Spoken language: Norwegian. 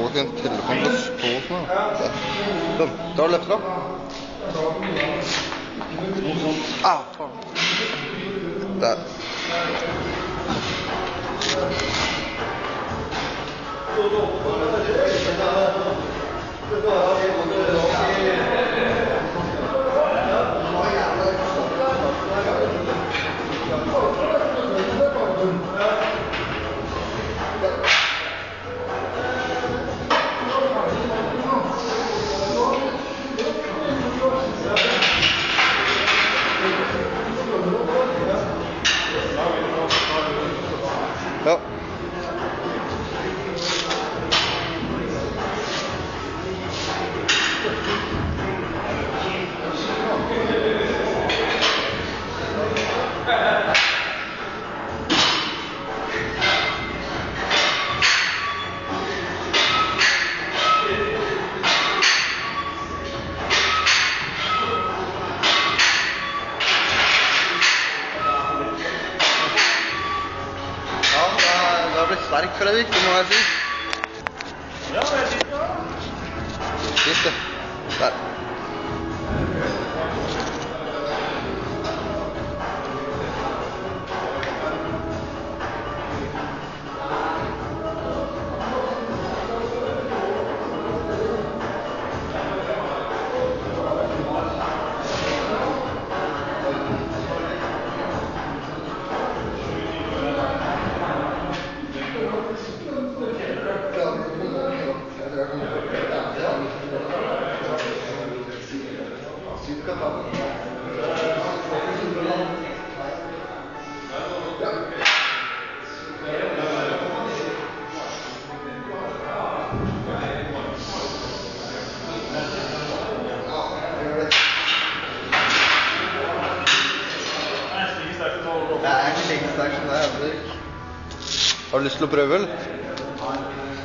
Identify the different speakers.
Speaker 1: har ikke en telefon på stå sånn da. Sånn, da har du løftet da. Ah, faen. Der. Ja. Det har blitt sterk, Fredrik, det må jeg si.
Speaker 2: Ja, jeg sitter da.
Speaker 1: Fint det. Der. Det er ikke like sterkt som det, Henrik. Har du lyst til å prøve, eller?